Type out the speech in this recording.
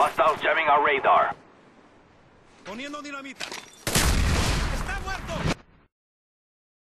Hostiles jamming our radar. Poniendo dinamita. ¡Está muerto!